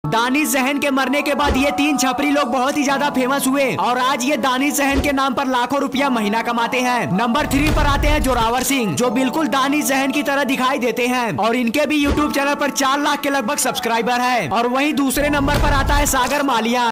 दानिश जहन के मरने के बाद ये तीन छपरी लोग बहुत ही ज्यादा फेमस हुए और आज ये दानिश जहन के नाम पर लाखों रुपया महीना कमाते हैं। नंबर 3 पर आते हैं जोरावर सिंह, जो बिल्कुल दानिश जहन की तरह दिखाई देते हैं और इनके भी यूट्यूब चैनल पर 4 लाख के लगभग सब्सक्राइबर है। और वहीं दूसरे नंबर पर आता है सागर मालिया।